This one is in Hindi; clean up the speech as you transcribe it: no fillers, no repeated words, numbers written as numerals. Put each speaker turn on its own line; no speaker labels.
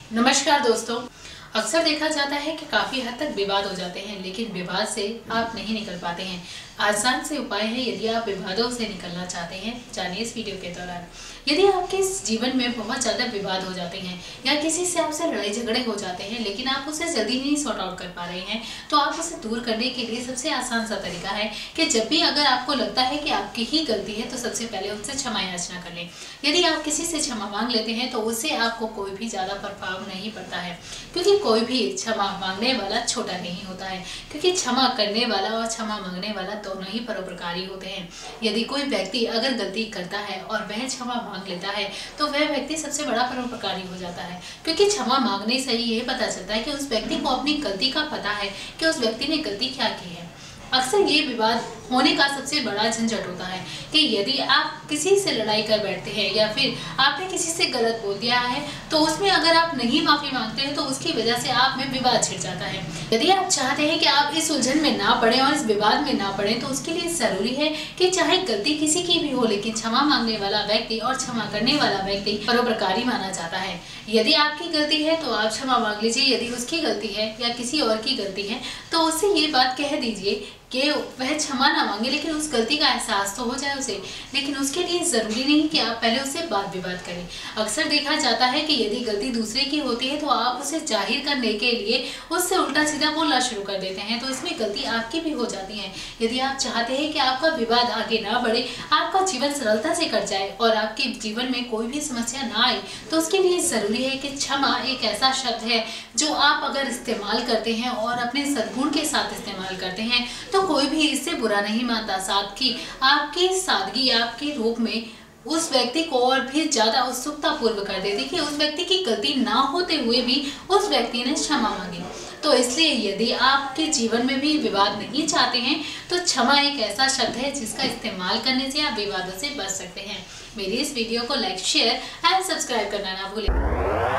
नमस्कार दोस्तों। अक्सर देखा जाता है कि काफी हद तक विवाद हो जाते हैं, लेकिन विवाद से आप नहीं निकल पाते हैं। आसान से उपाय है यदि आप विवादों से निकलना चाहते हैं, जानिए इस वीडियो के दौरान। यदि आपके जीवन में बहुत ज्यादा विवाद हो जाते हैं या किसी से आपसे लड़ाई झगड़े हो जाते हैं, लेकिन आप उसे जल्दी नहीं सॉर्ट आउट कर पा रहे हैं, तो आप उसे दूर करने के लिए सबसे आसान सा तरीका है कि जब भी अगर आपको लगता है कि आपकी ही गलती है, तो सबसे पहले उनसे क्षमा याचना कर लें। यदि आप किसी से क्षमा मांग लेते हैं तो उससे आपको कोई भी ज्यादा प्रभाव नहीं पड़ता है, क्योंकि कोई भी क्षमा मांगने वाला छोटा नहीं होता है, क्योंकि क्षमा करने वाला और क्षमा मांगने वाला दोनों ही परोपकारी होते हैं। यदि कोई व्यक्ति अगर गलती करता है और वह क्षमा मांग लेता है, तो वह व्यक्ति सबसे बड़ा परोपकारी हो जाता है, क्योंकि क्षमा मांगने से ही यह पता चलता है कि उस व्यक्ति को अपनी गलती का पता है कि उस व्यक्ति ने गलती क्या की है। अक्सर ये विवाद होने का सबसे बड़ा झंझट होता है कि यदि आप किसी से लड़ाई कर बैठते हैं या फिर आपने किसी से गलत बोल दिया है, तो उसमें अगर आप नहीं माफी मांगते हैं तो उसकी वजह से आप में विवाद छिड़ जाता है। यदि आप चाहते हैं कि आप इस उलझन में ना पड़े और इस विवाद में ना पड़े, तो उसके लिए जरूरी है कि चाहे गलती किसी की भी हो, लेकिन क्षमा मांगने वाला व्यक्ति और क्षमा करने वाला व्यक्ति परोपकारी माना जाता है। यदि आपकी गलती है तो आप क्षमा मांग लीजिए, यदि उसकी गलती है या किसी और की गलती है तो उससे ये बात कह दीजिए कि वह क्षमा ना मांगे, लेकिन उस गलती का एहसास तो हो जाए उसे। लेकिन उसके लिए जरूरी नहीं कि आप पहले उससे वाद विवाद करें। अक्सर देखा जाता है कि यदि गलती दूसरे की होती है तो आप उसे जाहिर करने के लिए उससे उल्टा सीधा बोलना शुरू कर देते हैं, तो इसमें गलती आपकी भी हो जाती है। यदि आप चाहते हैं कि आपका विवाद आगे ना बढ़े, आपका जीवन सरलता से कट जाए और आपके जीवन में कोई भी समस्या ना आए, तो उसके लिए जरूरी है कि क्षमा एक ऐसा शब्द है जो आप अगर इस्तेमाल करते हैं और अपने सद्गुण के साथ इस्तेमाल करते हैं तो कोई भी इससे बुरा नहीं मानता। साथ ही आपकी सादगी आपके रूप में उस व्यक्ति को और भी ज्यादा उत्सुकता पूर्व कर देती कि उस व्यक्ति की गलती ना होते हुए भी उस व्यक्ति ने क्षमा मांगी। तो इसलिए यदि आपके जीवन में भी विवाद नहीं चाहते हैं तो क्षमा एक ऐसा शब्द है जिसका इस्तेमाल करने से आप विवादों से बच सकते हैं। मेरी इस वीडियो को लाइक, शेयर एंड सब्सक्राइब करना ना भूलें।